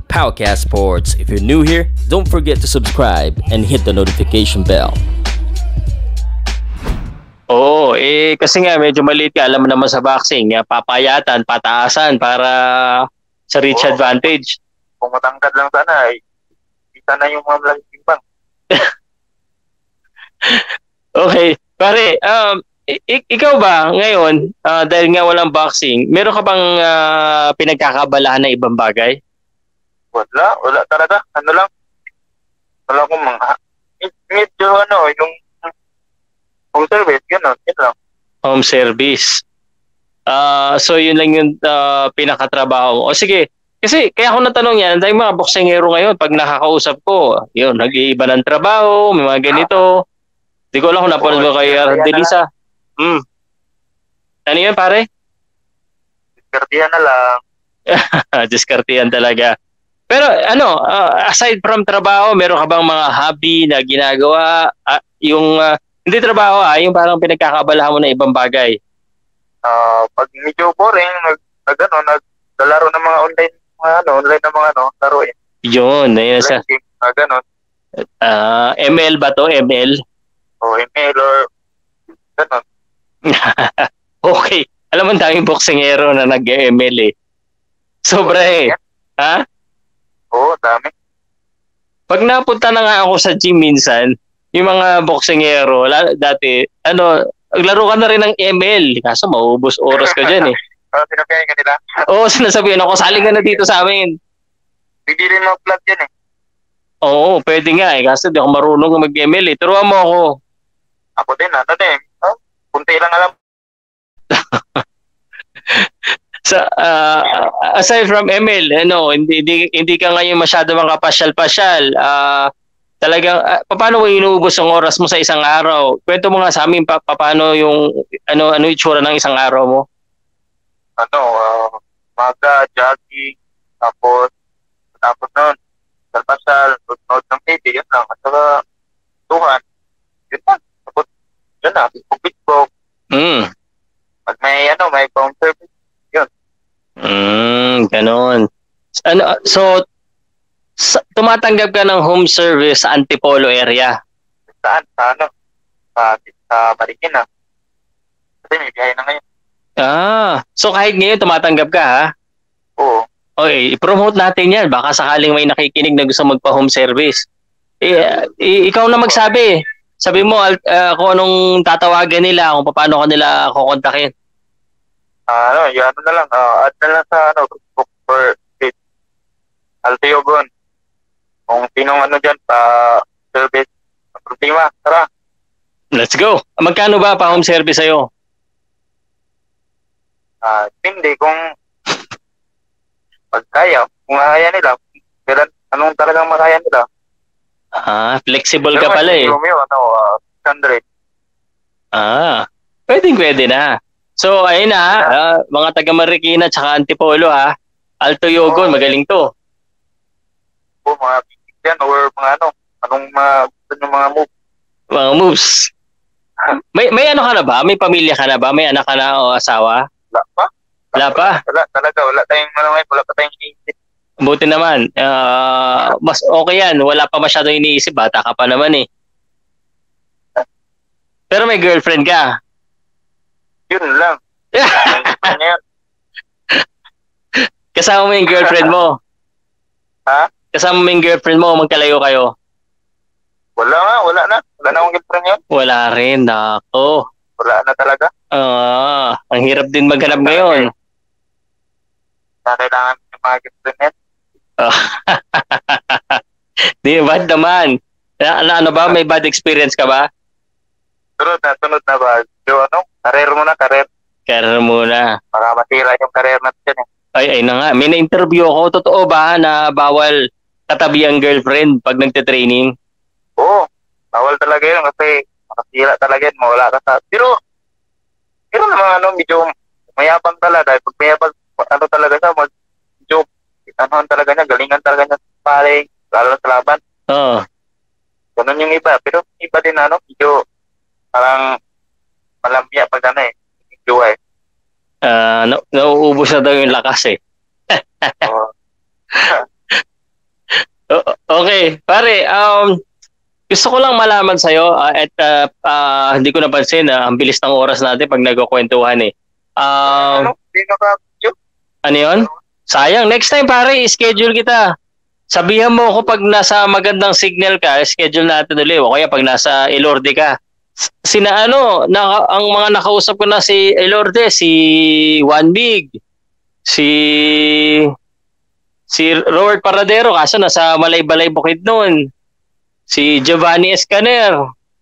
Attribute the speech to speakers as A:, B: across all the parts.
A: Powercast Sports. If you're new here, don't forget to subscribe and hit the notification bell.
B: Oo, kasi nga medyo maliit ka, alam mo naman sa boxing, papayatan, pataasan para sa reach advantage.
C: Kung matangkad lang sana, kita na yung mga malaking timbang.
B: Okay, pare, ikaw ba ngayon, dahil nga walang boxing, meron ka bang pinagkakabalahan ng ibang bagay?
C: Wala talaga. Ano lang? Wala akong mga, medyo yung home service, gano'n, yun lang.
B: Home service. So yun lang yung pinakatrabaho. O sige, kasi kaya ako natanong yan, dahil mga boksingero ngayon, pag nakakausap ko, yun, nag-iiba ng trabaho, may mga ganito. Di ko alam kung napanood mo kay Ardelisa. Ano yun, pare?
C: Diskartihan na lang.
B: Diskartihan talaga. Pero aside from trabaho, meron ka bang mga hobby na ginagawa? Hindi trabaho, yung parang pinagkakabalahan mo na ibang bagay.
C: Pag medyo boring, naglalaro ng mga online na mga laruin.
B: Yun, ayun sa
C: game, gano'n.
B: ML ba to? ML?
C: O email or gano'n.
B: Okay. Alam mo, daming boksingero na nag-ML eh. Sobra eh. Ha?
C: Oo, dami.
B: Pag napunta na nga ako sa gym minsan, yung mga boksingero, dati, naglaro ka na rin ng ML. Kaso maubos oras ka dyan eh.
C: Sinabihan ka nila?
B: Oo, sinasabihan ako, sali ka na dito sa amin.
C: Hindi rin mag-vlog yan eh.
B: Oo, pwede nga eh. Kasi di ako marunong mag-ML eh. Turuan mo ako.
C: Ako din, punti lang alam.
B: Aside from ML, hindi ka ngayon masyado makapasyal-pasyal. Talagang, paano mo inuubos ang oras mo sa isang araw? Kwento mo nga sa amin, paano yung, ano itsura ng isang araw mo?
C: Maga, jogging, tapos nun, salpasal, nod ng TV, yun lang. At saka, tuhan, yun lang. Tapos, yun na, bukbit-buk. Pag may phone service, yun.
B: Ganon. So, tumatanggap ka ng home service sa Antipolo area?
C: Saan? Sa Marikina. Kasi may biyahe na ngayon.
B: So kahit ngayon tumatanggap ka ha?
C: Oo.
B: Okay, i-promote natin yan. Baka sakaling may nakikinig na gusto magpa-home service. Ikaw na magsabi. Sabi mo kung anong tatawagan nila, kung paano ka nila kukontakin.
C: Yan na lang. Add na lang sa Facebook for page. Alteogon. Kung sinong dyan sa service. Problema, tara.
B: Let's go. Magkano ba pa home service sa'yo?
C: Hindi kung pagkaya, kung kaya nila, anong talagang makaya nila.
B: Flexible ka pala eh.
C: 600.
B: Pwede na. So, ayun na, mga taga Marikina tsaka Antipolo ha. Alto Yogon, magaling to.
C: Mga bigyan or mga mga move.
B: Mga moves. May ka na ba? May pamilya ka na ba? May anak ka na o asawa?
C: Wala pa.
B: Wala pa?
C: Wala pa tayong iniisip.
B: Buti naman. Mas okay yan. Wala pa masyadong iniisip. Bata ka pa naman eh. Pero may girlfriend ka?
C: Yun lang.
B: Kasama mo yung girlfriend mo?
C: Ha?
B: Kasama mo yung girlfriend mo? Magkalayo kayo?
C: Wala na. Wala na akong girlfriend yun.
B: Wala rin. Nako.
C: Wala na talaga.
B: Ang hirap din maghanap ngayon.
C: Kailangan ng mga girlfriend yan.
B: Di, bad naman. Ano ba? May bad experience ka ba?
C: Tunod na ba? So career muna.
B: Career muna.
C: Para matira yung career natin eh.
B: Ay na nga. May na-interview ako. Totoo ba na bawal katabi ang girlfriend pag nagte-training?
C: Oo. Bawal talaga yun kasi makasira talaga yun. Mawala ka sa... Pero naman medyo mayabang talaga. Pag mayabang, talaga siya, medyo talaga niya, galingan talaga niya sa paring, lalo na sa laban.
B: Oo.
C: Ganun yung iba. Pero iba din medyo parang malambya pag medyo
B: nauubos na daw yung lakas eh. Okay, pare, gusto ko lang malaman sa'yo at hindi ko napansin na ang bilis ng oras natin pag nagkukwentuhan eh.
C: Hindi naka-video.
B: Ano yun? Sayang. Next time pare, schedule kita. Sabihan mo ako pag nasa magandang signal ka, schedule natin ulit. O kaya pag nasa Elorde ka. Ang mga nakausap ko na si Elorde, si Juan Big, si Robert Paradero, kaso nasa Malay-Balay Bukid noon. Si Giovanni Escaner.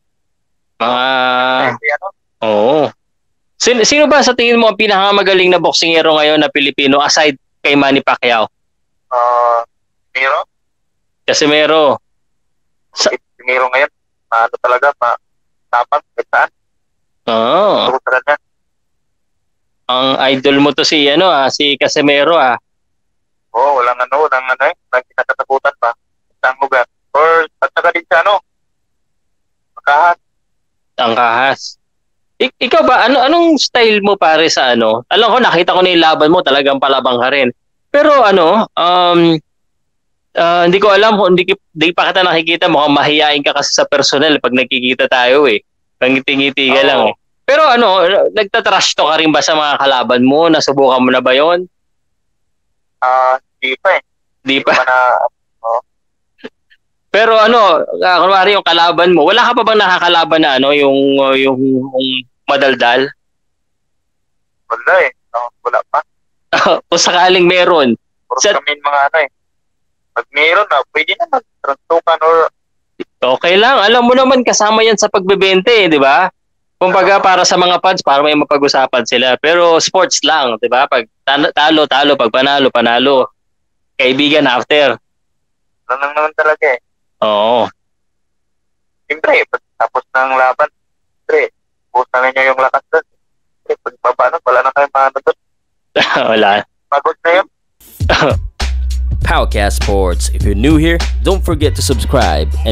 B: Oo. Sino ba sa tingin mo ang pinakamagaling na boksingero ngayon na Pilipino aside kay Manny Pacquiao?
C: Miro?
B: Casimero.
C: Miro ngayon, talaga, tapang, saan?
B: Oo. Ang idol mo to si Casimero
C: walang kinatatakutan pa. Isang lugar. Or, at saka din sa Kahas.
B: Ang Kahas. Ikaw ba, anong style mo pare sa Alam ko, nakita ko na yung laban mo, talagang palabang ka rin. Pero hindi ko alam, hindi pa kita nakikita, mukhang mahihain ka kasi sa personal pag nagkikita tayo eh. Pangiti-ngiti ka lang eh. Pero nagtatrash to ka rin ba sa mga kalaban mo? Nasubukan mo na ba yon?
C: Di pa eh.
B: Di pa? Pero kunwari yung kalaban mo, wala ka pa bang nakakalaban na yung madaldal?
C: Wala eh. Wala pa.
B: Kung sakaling meron.
C: Puro kami mga pag meron pwede na mag-transukan or...
B: Okay lang. Alam mo naman, kasama yan sa pagbebente eh, di ba? Kumbaga para sa mga fans, para may mapag-usapan sila. Pero sports lang, di ba? Pag talo, pag panalo. Kaibigan after.
C: Ano lang naman talaga eh.
B: Oo.
C: Siyempre, tapos ng laban, siyempre, busan na niya yung lakas doon. Siyempre, pag wala na kayo mga doon.
B: Wala.
C: Pagod na yun.
A: Powercast Sports. If you're new here, don't forget to subscribe.